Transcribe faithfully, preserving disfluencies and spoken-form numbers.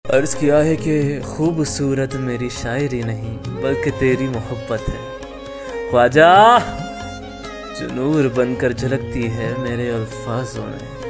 अर्ज किया है कि खूबसूरत मेरी शायरी नहीं बल्कि तेरी मोहब्बत है ख्वाजा, जो नूर बनकर झलकती है मेरे अल्फाजों में।